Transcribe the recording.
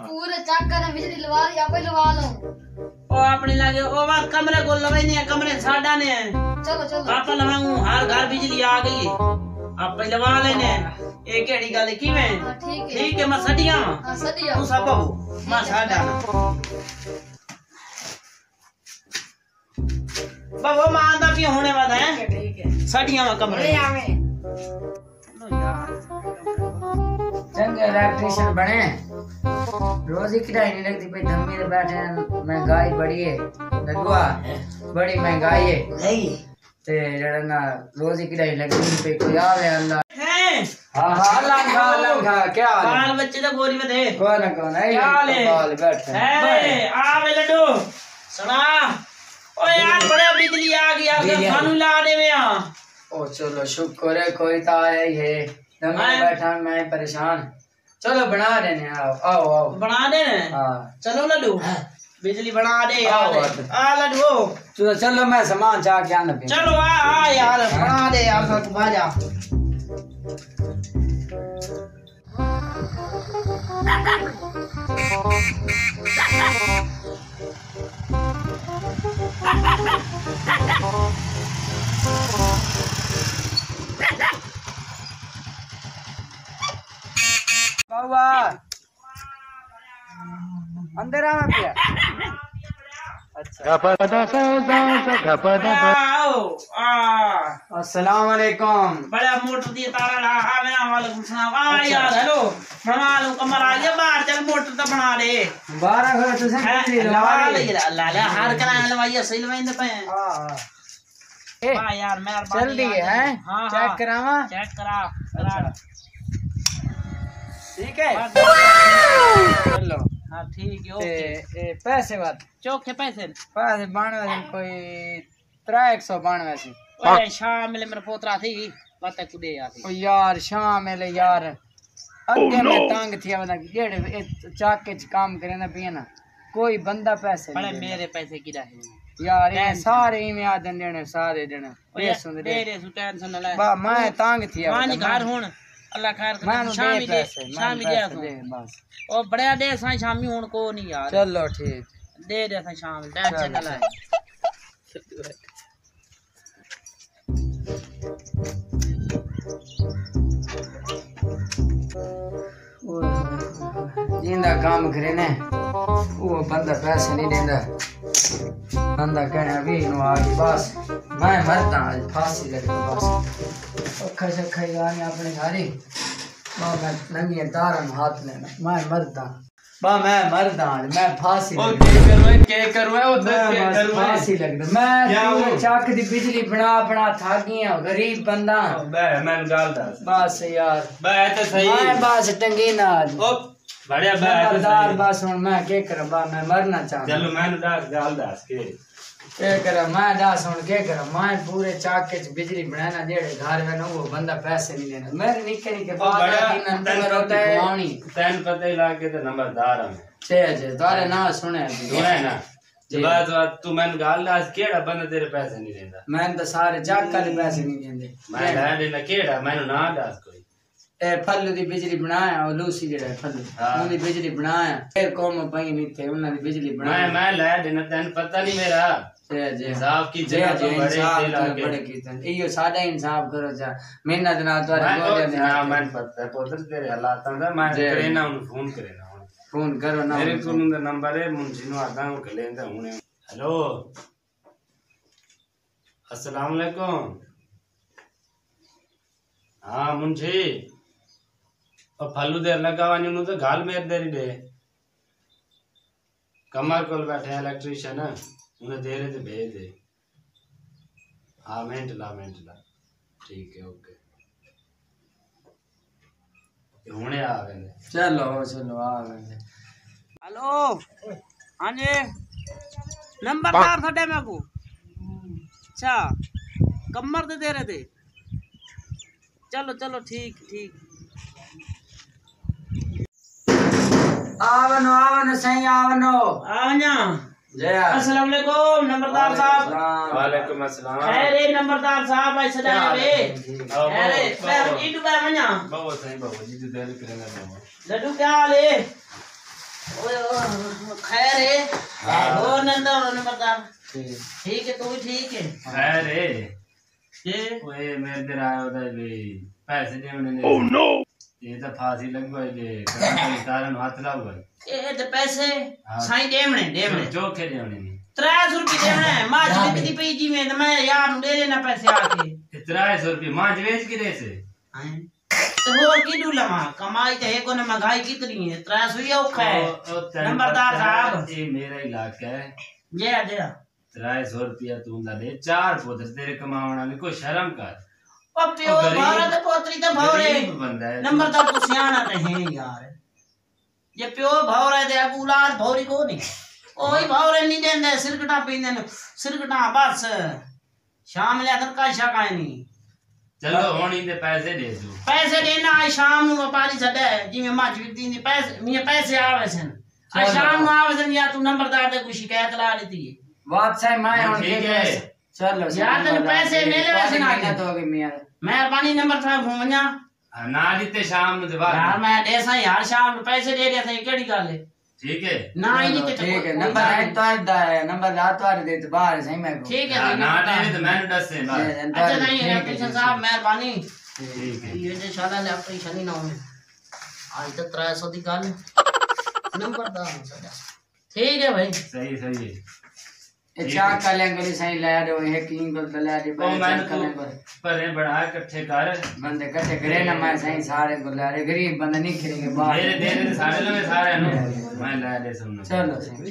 पूरे चक्कर में बिजली लवा या पे लवा लो ओ अपने लागे ओ बात कमरे को लवे नहीं है कमरे साडा ने चलो चलो आप लवाऊं हर घर बिजली आ गई है आप पहले लवा लेने एक केड़ी गल की में ठीक है मैं सडिया हां सडिया तू सब हो मैं साडा ना बाबा मां दा भी होने वाला है ठीक है सडिया में कमरे आवे चंगे इलेक्ट्रिशियन बने रोज ही किराए नहीं लगती भाई धम्मी से बैठे महंगाई बड़ी है लगवा बड़ी महंगाई है नहीं ते जड़ा ना रोज ही किराए लगती पे कोई आवे अल्लाह है हां लंघा क्या बाल बच्चे तो बोरी में दे कौन है बाल बैठे है आवे लड्डू सुना ओ यार बड़ा बिजली आ गई खानू ला दे में ओ चलो शुक्र है कोई तो आया ही है मैं बैठा मैं परेशान चलो बना देने आओ आओ आओ बना देने हां चलो लड्डू बिजली बना दे यार आ लड्डू चलो मैं सामान चाह के आना चलो आ यार बना दे यार सब बाजा बाबा अंदर आना पिया अच्छा अस्सलाम वालेकुम बड़ा मोटर दी तारा ला आ मेरा वालेकुम सलाम आ यार हेलो बना लो कमर आ गया बाहर चल मोटर तो बना दे 12 घर तुसे लवा ले अल्लाह ला हर कराने लवाइया सही लवाइंदे पे हां यार मेहरबानी जल्दी है चेक करावा चेक करा ठीक है चलो हां ठीक है ओके पैसे बात चौके पैसे बनवे कोई 392 से ओए शाम में मेरा पोतरा थी बात कुदे आती ओ यार शाम में यार अगे मैं तंग थी बना जेड़े चाके च काम करे ना पिया ना कोई बंदा पैसे बड़े मेरे पैसे की रहे यार ये सारे में आ देने सारे देने पैसे दे दे सु टेंशन न ले बा मैं तंग थी मानी घर हुन अल्लाह खैर करे शामी दे बस ओ बड़ा दे सा शामी हुन को नहीं यार चलो ठीक दे सा शाम टेंशन न ले जिंदा काम करे ने वो बंदा पैसे नहीं देंदा बंदा कहना अभी नो आ गई बस मैं मरता आज फांसी लगी बस अखा शखा गाने अपने घारी बा मैं नंगी तारम हाथ में मैं मरता बा मैं मरदा आज मैं फांसी ओ के करवे उधर के करवे फांसी लग मैं चाक दी बिजली बना थक गया गरीब बंदा मैं गाल दा बस यार बे तो सही मैं बस टंगी ना आज ओ बढ़िया बे तो सही बस हुन मैं के कर बा मैं मरना चाहता चलो मैं गाल दास के कर मैं दास हुन के कर मैं पूरे चाके च बिजली बनाना जेड़े घर में वो बंदा पैसे नहीं देना मेरे निके निके बात दिन रोता है कहानी तैन पता ही लागे तो नंबरदार है छे तारे ना सुने ना बात तू मैंने गाल दास केड़ा बंदा तेरे पैसे नहीं देंदा मैं तो सारे चाका दे पैसे नहीं देंदे मैं ला देना केड़ा मैंने ना दास कोई ए फल्लू दी बिजली बनाया और लूसी जेड़ा फल्लू उन्हें बिजली बनाया फिर कौम पई नहीं थे उन्हें बिजली बनाया मैं ला देना तैन पता नहीं मेरा इंसाफ की जगह तो बड़े की इयो साडा इंसाफ करो जा मेहनत ना तोरे गोदे में हां मैं पता है पुत्र तेरे हालात दा मैं करेना उन फोन करो ना मेरे को नंबर है मुंशी नु आता हूं के लेंदा हुने हेलो अस्सलाम वालेकुम हां मुंशी और फल्लू दे लगावानी नु तो गाल मेर देरी दे कमर कोल बैठे इलेक्ट्रिशियन उन्हें दे रहे थे भेज दे हाँ मिनट ला ठीक है ओके हुने आ गए चलो आ गए हेलो हां जी नंबरदार सडे मैं को अच्छा कमर दे रहे थे चलो ठीक आवनो सही आवनो आना जय अस्सलाम वालेकुम नंबरदार साहब वालेकुम अस्सलाम अरे नंबरदार साहब ऐसे जा रे अरे मैं इडू का मन्या बहुत सही बाबू जी दे लेना लड्डू क्या हाल है खैर है हो नंदा उन्होंने बता ठीक है तू भी ठीक है खैर है ये ओए मेरे घर आया होता है पैसे दे उन्होंने ओह नो ये तो फांसी लगवाई दे कारण हाथ लाऊगा ये तो पैसे साईं देवने चौके देवने 300 रुपए देवने मां जी की पीजी में तो मैं यार दे देना पैसे आके 300 रुपए मां वेच के दे से तो वो की दूला कमाई तो है को ना महंगाई कितनी है 300 ही औखा है नंबरदार साहब ये मेरा इलाका है ये दे 300 रुपया तू ला दे 4 पुत्र तेरे कमावना ने कोई शर्म कर ओ प्यो भावरा तो पोतरी तो भावरे बंदा है नंबरदार तो सियाना तो है यार ये प्यो भावरा दे औलाद भौरी को नहीं ओही भावरे नहीं देंदे सिरकटा पींदे ने सिरकटा बस शाम ले तक का शा काई नहीं चलो होनी दे पैसे दे दो पैसे देना आज शाम नु व्यापारी सडे जिਵੇਂ मज विकदी नी पैसे आवे सन आज शाम नु आवे सन या तू नंबरदार दे कोई शिकायत ला दी बात सही मैं हुन ठीक है चलो यार तने पैसे मेरे वैसे ना तो होगे मियां मेहरबानी नंबर था घूमना ना दीते शाम नु दे यार मैं दे सा यार शाम नु पैसे दे दे सा केड़ी गल है ठीक है ना ही नहीं ठीक है नंबर है तो दा नंबर ला तो दे तो बाहर सही मैं ठीक है ना दे तो मैंने दस से बात अच्छा नहीं इलेक्ट्रिशियन साहब मेहरबानी ठीक है ये जे शाला इलेक्ट्रिशियन ही ना हो आज तक 300 दी गल नंबरदार ठीक है भाई सही सही है ये चार कलेंगे सही ला दो है किंग को ला दे पर बढ़ा इकट्ठे कर बंदे इकट्ठे करे ना मैं सही सारे को ला रे गरीब बंदा नहीं करेंगे बाहर मेरे दे सारे लोग सारे मैं ला दे सुनना चलो